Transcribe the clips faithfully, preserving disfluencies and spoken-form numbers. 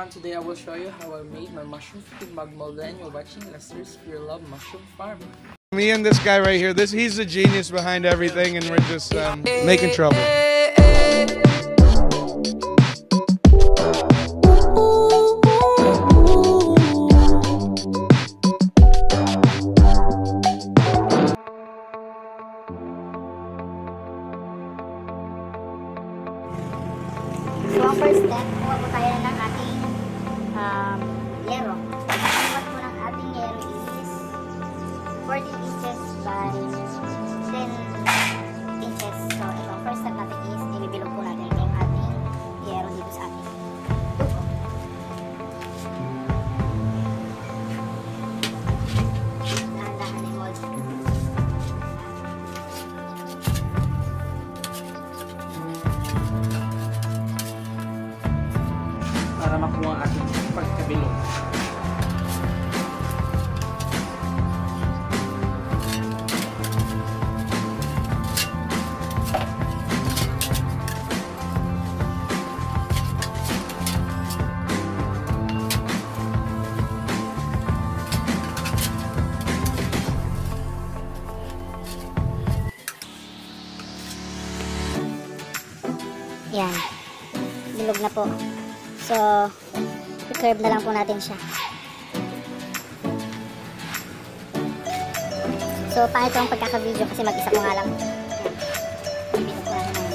everyone, today I will show you how I made my mushroom freaking mug mold and you're watching Lester's Pure Love Mushroom Farm. Me and this guy right here, this he's the genius behind everything and we're just um, making trouble. So, ang first step, kuha po tayo ng ating um, yero. Ang kuha po ng ating yero is fourteen inches by ten inches. So, ito, ang first step natin is ibibilog po natin itong ating yero dito sa ating tuko. Dahan-dahan na yung mold. Para makuha ang ating pagkabilog. Yan. Bilog na po. So, i-curve na lang po natin siya. So, pangit ang pagkaka-video kasi mag-isa ko nga lang. Bilog na naman.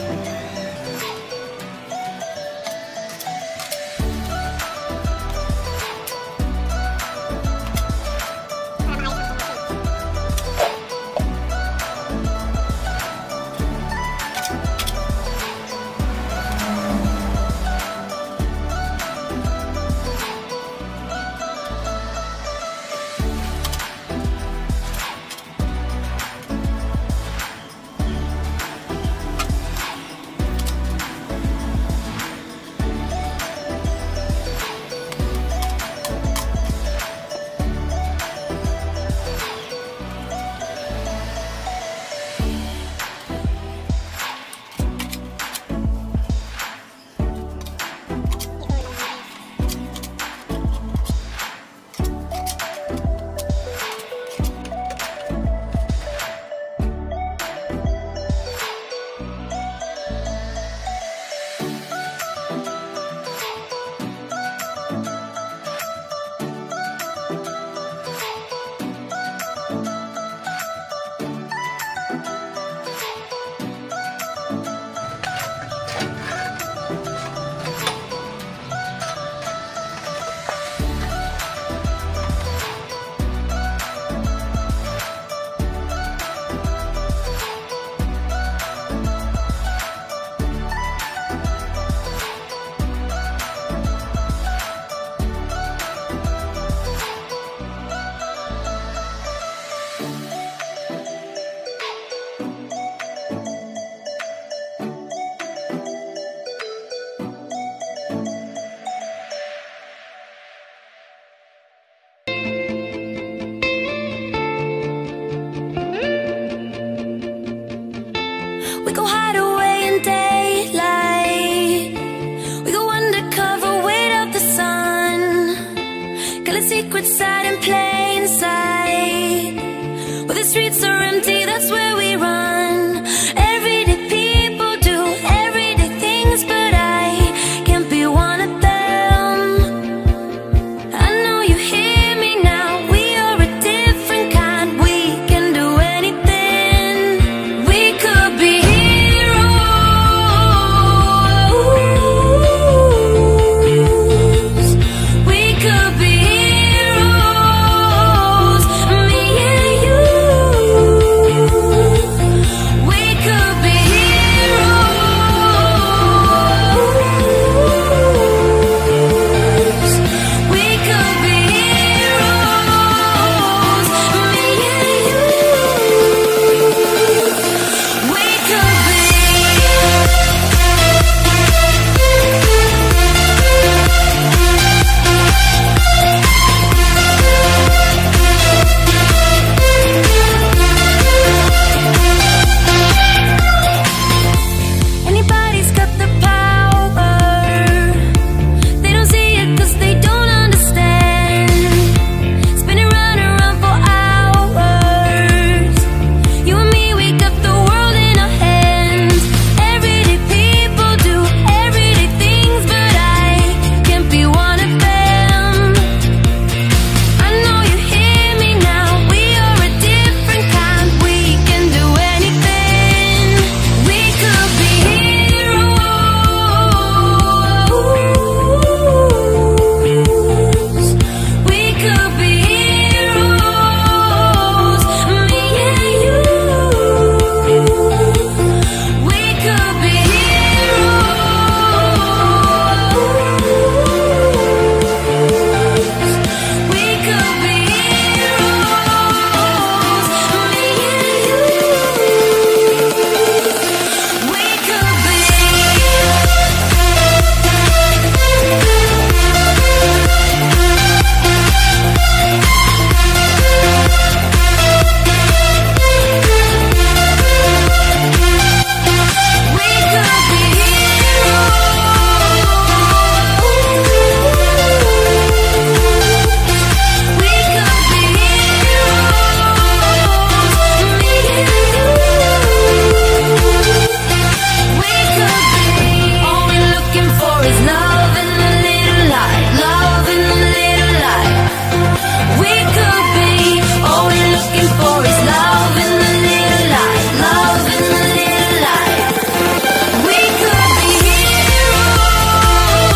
is love in the little light, love in the little light. We could be, all we're looking for is love in the little light, love in the little light. We could be heroes.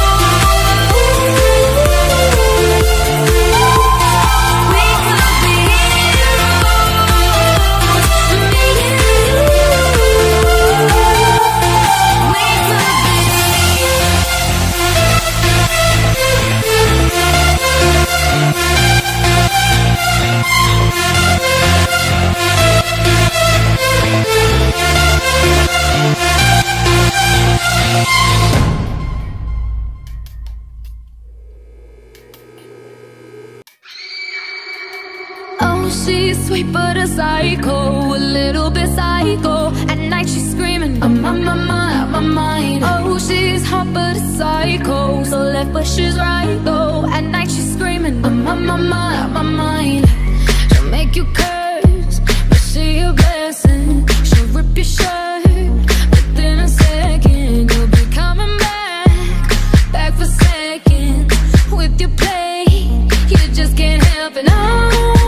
We could be heroes. Me and you. We could be. Oh, she's sweet but a psycho, a little bit psycho. At night she's screaming, I'm on my mind, my mind. Oh, she's hot but a psycho, so left but she's right though. At night she's screaming, I'm on my mind, my mind. She'll make you curse, but she a blessing. She'll rip your shirt, within a second you'll be coming back, back for seconds with your play. You just can't help it, no.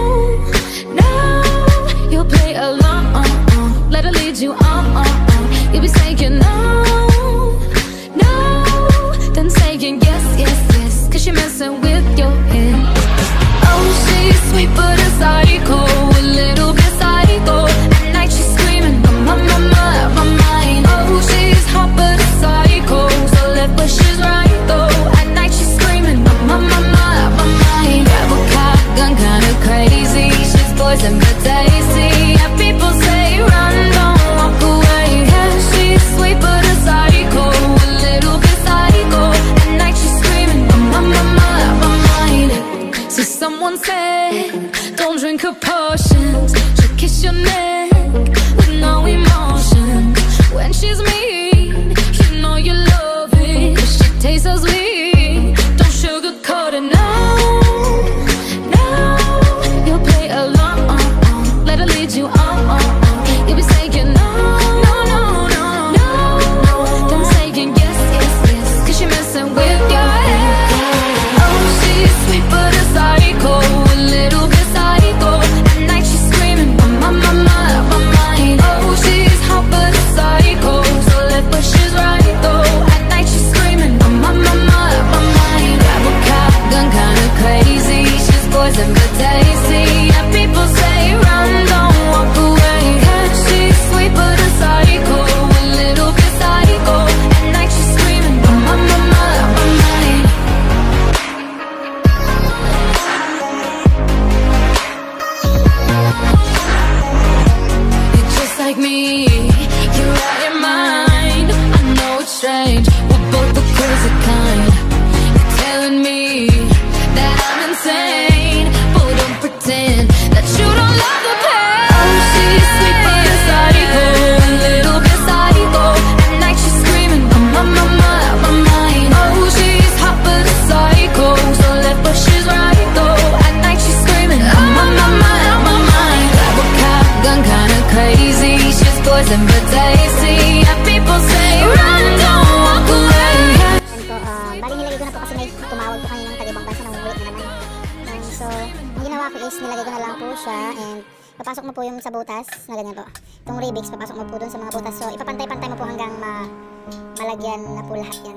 No, you'll play along, let her lead you on, you'll be saying no, no, then saying yes, yes, yes, cause you're messing with your head. Oh, she's sweet but a psycho, a little bit psycho. At night she's screaming, I'm on my mind, my mind. Oh, she's hot but a psycho, so left but she's right though. At night she's screaming, I'm on my mind, my mind. Grab a cop gun, kinda crazy. She's poison but tasty. Yeah, people say run, don't walk away. Yeah, she's sweet but a psycho, a little bit psycho. At night she's screaming, I'm on my mind, my mind. So someone said, don't drink her potions. She'll kiss your neck with no emotion. When she's mean, you know you love it. She tastes so sweet, don't sugarcoat it, no, no. You'll play along, let her lead you on. You'll be saying no, no, no, no, no. Then saying yes, yes, yes, cause you're messing with your head. Oh, she's sweet but a psycho, a little bit psycho. At night she's screaming, I'm on my mind, my mind. Oh, she's hot but a psycho, so left but she's right though. At night she's screaming, I'm on my mind, my mind. Grab a cop gun, kinda crazy. She's poison but tasty. Yeah, people say run, don't walk away. Yeah, she's sweet but a psycho, a little bit psycho. At night she's screaming, I'm on my mind, my mind. You're just like me, you're out your mind. I know it's strange, we're both the crazy kind. You're telling me that I'm insane, but don't pretend that you don't love the pain. Oh, she's sweet but a psycho, a little bit psycho. At night she's screaming, I'm on my mind, my mind. Oh, she's hot but a psycho, so left but she's right though. At night she's screaming, I'm on my mind, my mind. Grab a cop gun, kinda crazy. She's poison but tasty. Yeah, people say run, don't walk away. Yan po, uh, bali nilagay ko na po kasi may tumawag po kanina ng taga-ibang bansa na umuwi na naman. Um, so, ang ginawa ko is nilagay ko na lang po siya and papasok mo po yung sa butas na ganyan po. Itong Rebix, papasok mo po dun sa mga butas. So, ipapantay-pantay mo po hanggang ma malagyan na po lahat yan.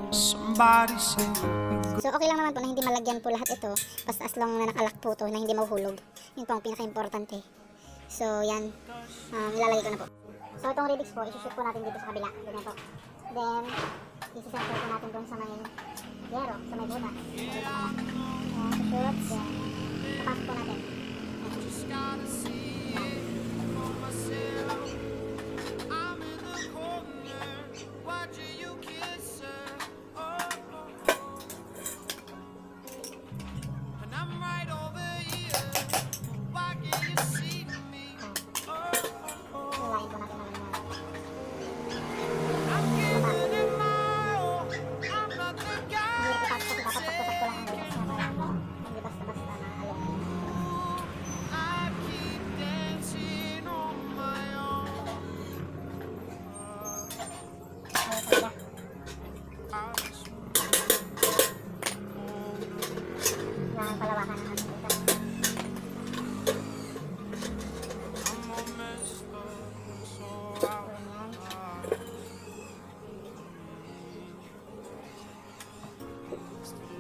So, okay lang naman po na hindi malagyan po lahat ito. Basta as long na nakalak po to na hindi mahuhulog. Yun po ang pinaka-importante. So, yan. Um, ilalagay ko na po. So, itong Rebix po, isushoot po natin dito sa kabila. Ganyan po. Then, isisensor po natin dun sa may yero, sa may butas. Dito pa lang. Ayan, shoot. Then, papasok po natin.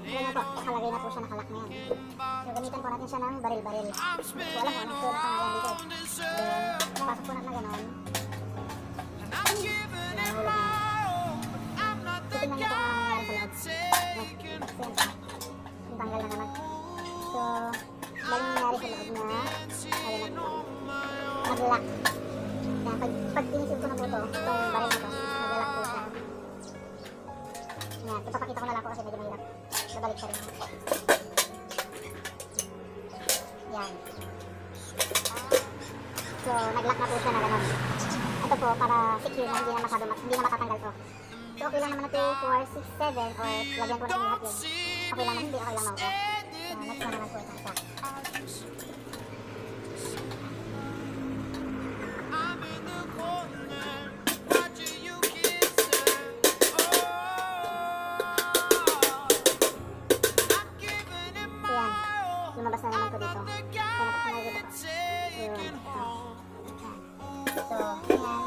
Yan na po, nakalagay na po siya, nakalak na yan. So, gamitan po natin siya ng baril-baril. So, alam mo, anong sulat na yan dito. Then, pasok po natin na gano'n. Titingnan nyo kung ano nangyari sa loob. Yan. Yung tanggal na naman. So, dahil nangyari sa loob niya, ayun na po. Nag-lock. Yan, pag, pag tinisil ko na po ito, itong baril na ito, nag-lock po siya. Yan, ipapakita ko na lang po kasi medyo mahirap. Babalik siya rin. Yan. So, nag-lock na po siya na gano'n. Ito po, para secure na hindi na masyado, hindi na matatanggal to. So, okay lang naman na two, four, six, seven, or lagyan ko na lahat yun. Okay lang naman, hindi okay lang na ako. So, next na naman po isang isa. So, yan. Lumabas na naman ko dito. Kaya nakakita ko. Yun. Ito. So, yan.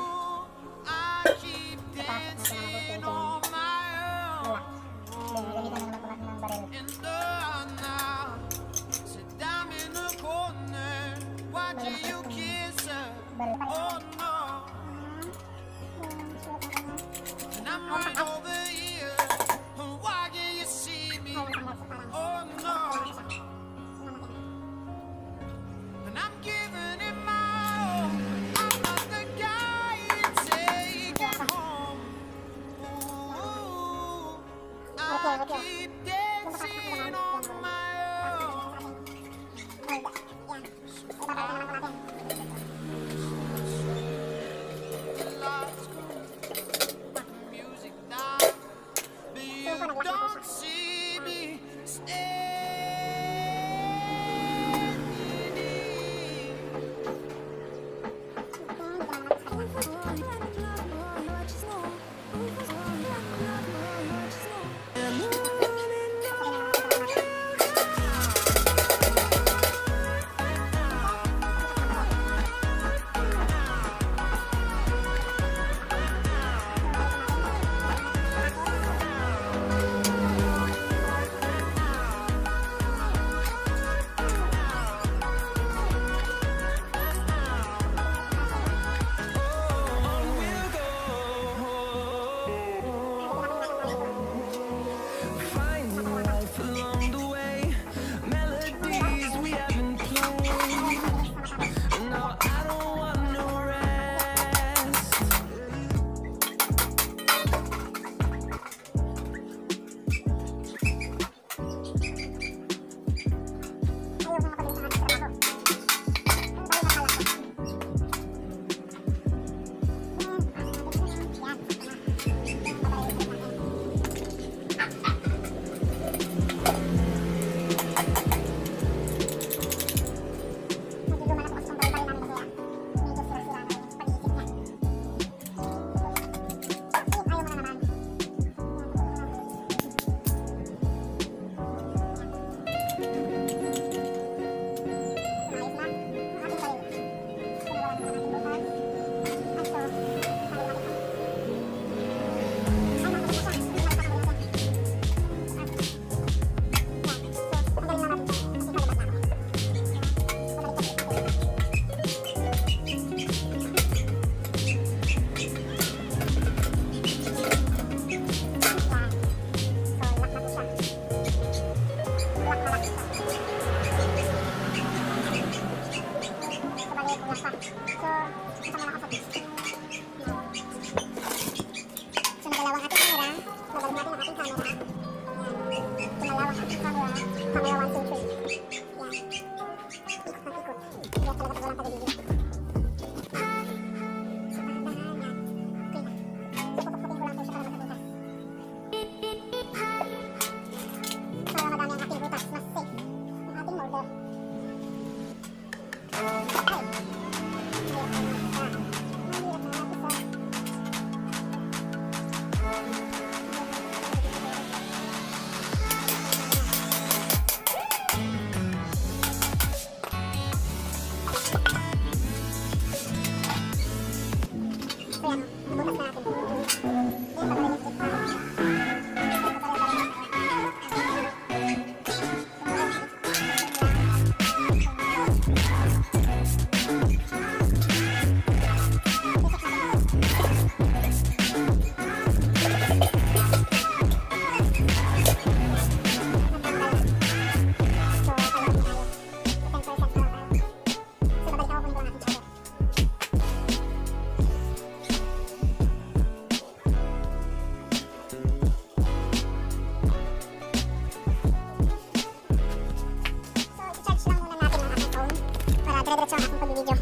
video.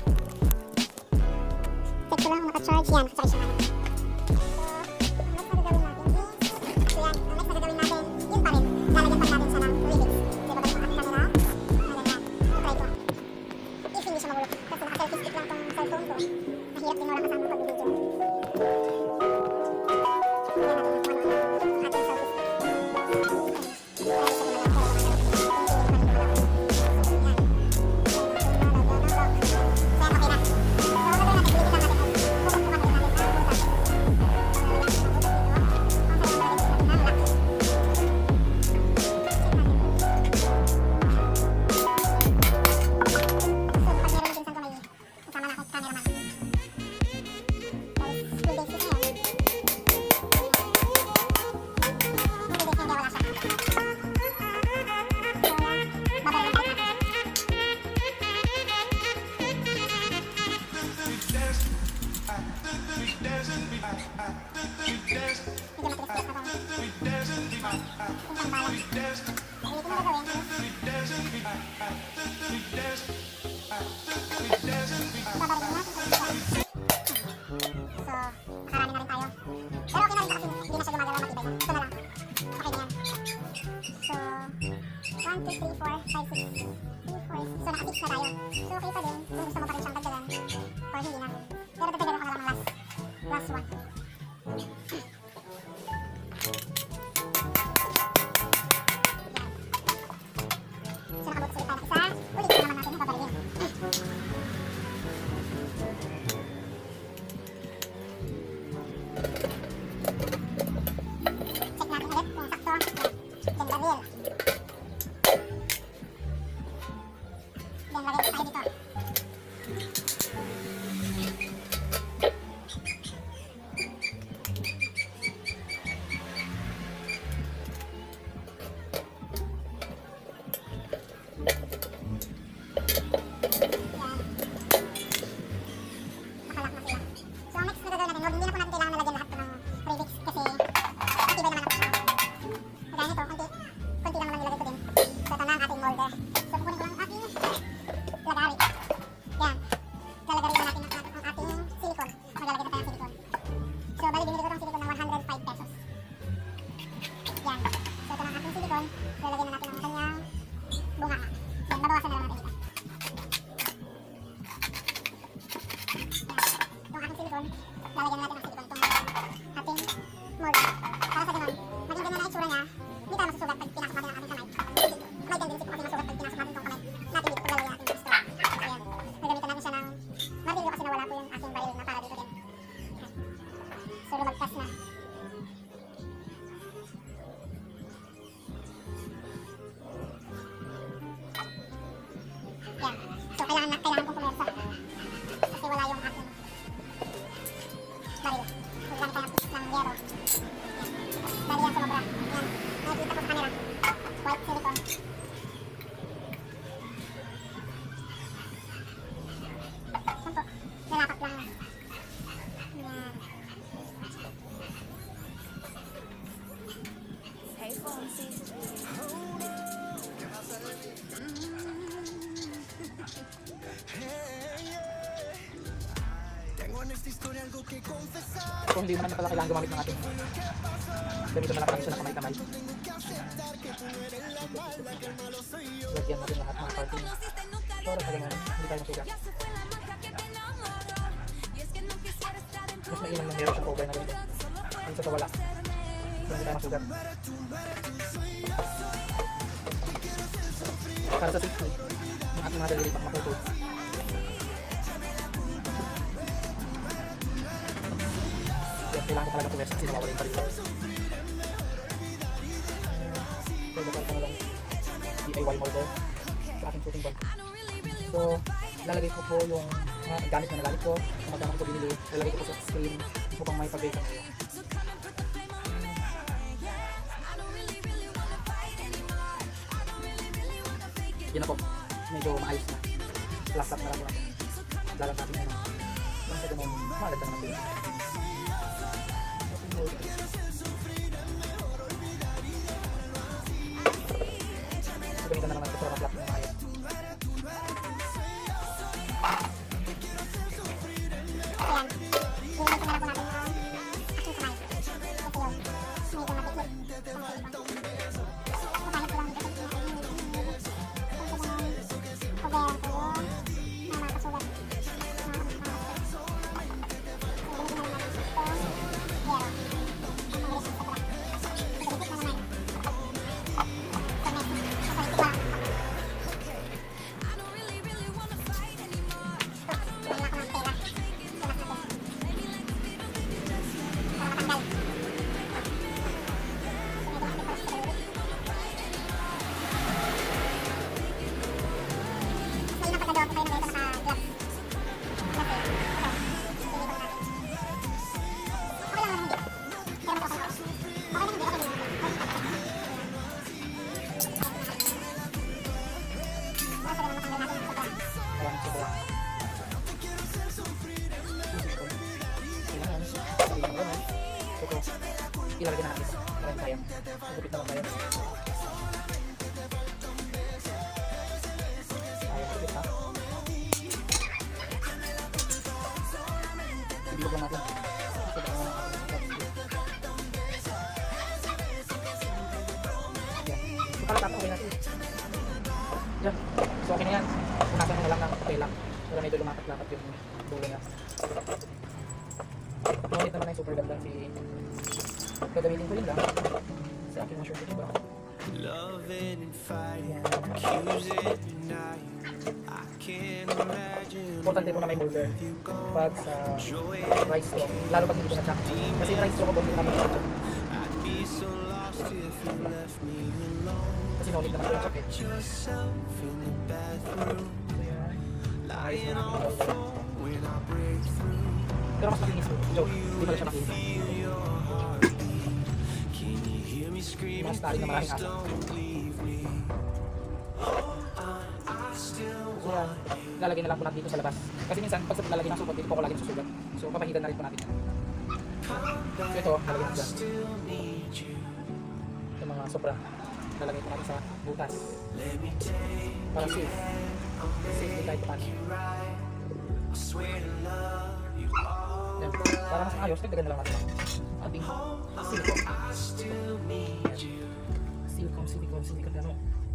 Check ko lang kung naka-charge. Yan, naka-charge siya natin. So, ang next na gagawin natin, yun pa rin. Lalagyan pa natin siya ng lyrics. Di ba ba yung ating camera? Ayan, try ko. If hindi siya magulo. Kasi naka-selfie stick lang tong cellphone ko. Mahirap din wala kasama pag-video. Kung hindi naman pala kailangan gumamit ng ating ganito na lang pala siya na kamay-kamay. Lagyan natin lahat ng parting. Sure, sa ganyan, hindi tayo masugat. Mas mainam na meron siyang cover na ganito. Ang sa wala. Hindi tayo masugat. Para sa safety, yung ating mga daliri pang makuto. Kailangan ko talaga puwes kasi nawawala yung parito. So, bakal ko na lang D I Y molder sa aking shooting ball. So, lalagay ko po yung uh, gamit na nagamit ko. Kung magkano ko binili, lalagay ko po sa screen upang may pag-bake ako. Yan na po. Medyo maayos na. Flat up na lang po natin. Lalang natin na lang. Lang sa ganun, maganda naman din. Gamitan na naman ito para ma-flap ng ayos. Ilalagay na natin. Parang sayang. Magupit naman tayo. Sayang, gupit ha. Ibilog lang natin. So, baka mga yan. So, pala tapos okay natin. Yan. So, okay na yan. Punasan mo na lang ng tela. Para medyo lumapat-lapat yung dulo niya. Ngunit naman ay super ganda si gagamitin ko yun lang sa aking washer dito ba? Importante po na may molder pag sa rice straw, lalo pag hindi ko na-chuck kasi yung rice straw ko po hindi namin na-chuck kasi knowledge naman ko yung chuck eh. Ayos na namin yung molder pero mas makinis po, joke, hindi pala siya makinis mga starring na maraming aso. So yan, lalagay na lang po natin dito sa labas. Kasi minsan, pag sa lalagay ng supot, dito po ako lagi nasusugat. So papahigan na rin po natin yan. So ito, lalagay natin dyan. Ito mga sobra. Lalagay po natin sa butas. Para safe. Safe din kahit paano. Yan. Para mas maayos, dagdagan na lang natin ang ating silicone. Silicone, silicone, silicone ano.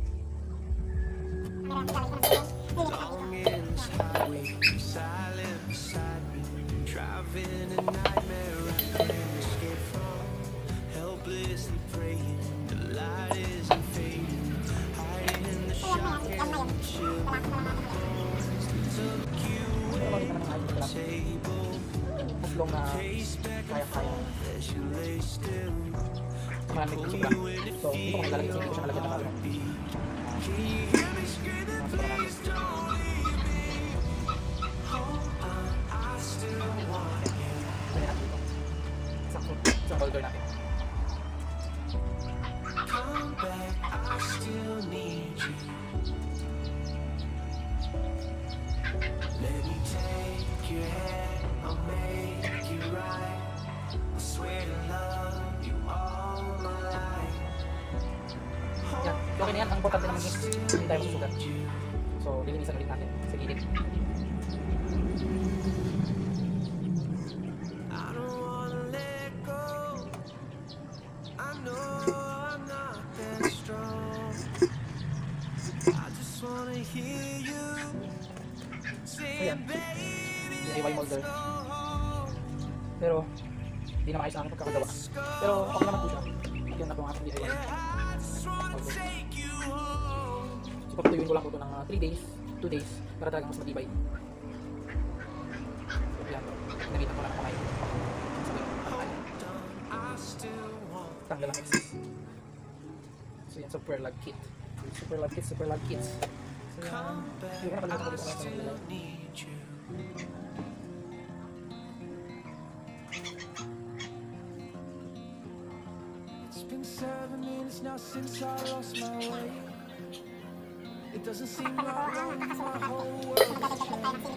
Puslong na kaya-kaya. Malamig yung sobra. So, dito ko naglalagay kasi hindi ko siya nalagyan ng ano. Mga sobra natin. Lagyan natin dito. Isang, isang holder natin. Yan. So, okay na yan. Ang importante naman is hindi tayo masusugat. So, lilinisan ulit natin sa gilid. So, yan. D I Y molder. Pero, hindi na maayos ang aking pagkakagawa. Pero, okay naman po siya. Yan na po ang aking D I Y molder. So, papatuyuin ko lang po ito ng three days, two days, para talagang mas matibay. So, yan. Namitan ko lang ang kamay. Sabi ko, ano tayo? Tanggal ang excess. So, yan. Super lug kit. Super lug kit, super lug kits. So, yan. Hindi ko na palitan ko dito ngayon sa nilagay. It's been seven minutes now since I lost my way. It doesn't seem like long, my whole world has changed.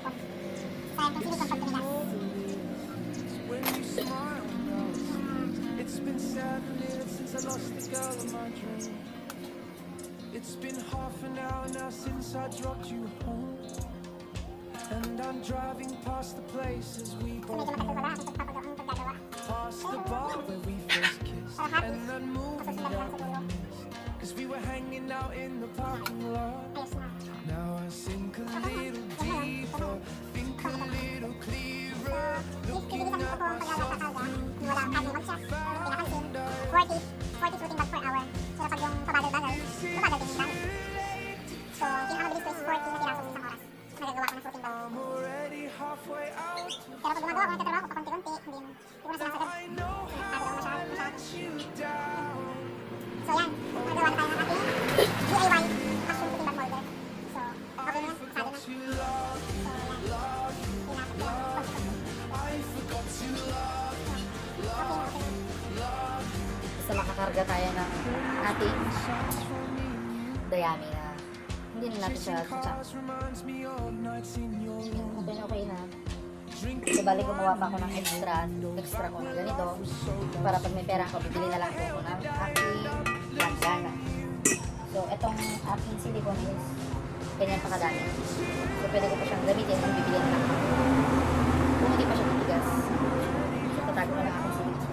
When you smile, it's been seven minutes since I lost the girl of my dream. It's been half an hour now since I dropped you home, and I'm driving past the places we both know, past the bar where we first kissed. happy. and I'd move Masusundan lang siguro. cause we were hanging out in the parking lot. Ayos na. Now I sink a little deeper, think a little clearer, looking Bibigyan at ko po pag myself nakakarga. Wala kahit may mag-shot. Pinapansin. forty. forty footing bag per hour. So pag yung pabagal-bagal, pabagal din yung gamit. So, pinakamabilis ko is forty na piraso sa isang oras. Nagagawa ko ng footing bag. I'm already halfway out. Pero pag gumagawa ko, nagtatrabaho ko pakunti-kunti, hindi yung hindi ko na sinasagad. I know Nagtatrabaho how masyado, I masyado. let you down. So yan, nagawa na tayo ng ating D I Y mushroom footing bag molder. So, okay na yan, pasado na. So, To love, yan. Pinasok ko. I forgot to love. Okay na, okay na. Basta makakarga tayo ng ating dayami na hindi na natin siya sa chop. Reminds me of nights in your room. Okay na okay na. So, bali gumawa pa ako ng extra, extra ko na ganito. Para pag may pera ako, bibili na lang po ako ng aking langgana. So, itong aking silicone is ganyan pa kadami. So, pwede ko pa siyang gamitin kung bibili na lang ako. Kung hindi pa siya titigas. So, tatago na lang akong silicone.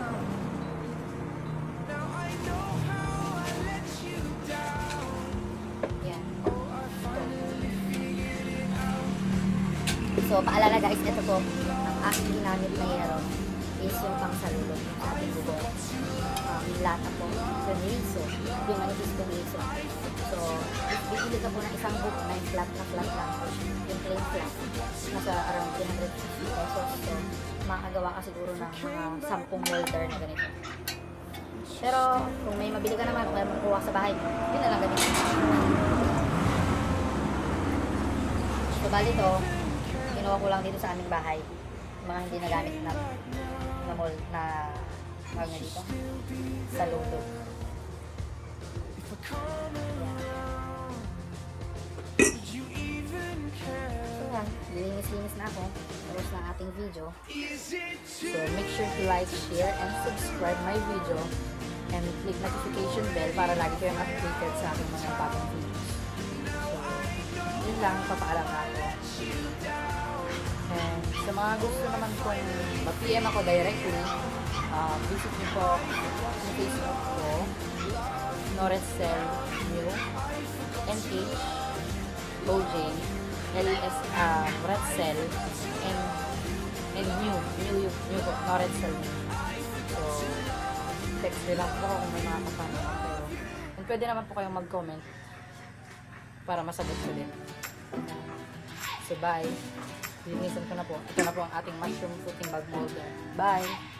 Now I know how I let you down. Yan. Oh, I finally figured it out. So, paalala guys, ito po, ang aking ginamit na yero is yung pang salulog sa ating bubong. Um, yung lata po, yung riso, yung manipis kong riso. So, if bibili ka po ng isang book na yung flat na flat lang po, yung plain flat, nasa around three hundred fifty pesos. So, makagawa ka siguro ng mga sampung welder na ganito. Pero, kung may mabili ka naman, o kaya makuha sa bahay mo, yun na lang gamitin. So, bali to, kinuha ko lang dito sa aming bahay. Mga hindi nagamit na na mold na tawag na dito sa lulo. So yan, linis-linis na ako. Tapos na ating video. So make sure to like, share, and subscribe my video. And click notification bell para lagi kayong updated sa aking mga bagong videos. So, yun lang, papaalam na ako. And sa mga gusto naman kong mag-P M ako directly, uh, visit niyo po sa Facebook ko, Noretzel New, N H O J, L S, uh, Retzel, and, and New, New, New po, Noretzel New. So, text nyo lang po kung may mga kapano kayo. And pwede naman po kayong mag-comment para masagot ko din. So, bye! Linisan ko na po. Ito na po ang ating mushroom footing bag molder. Bye!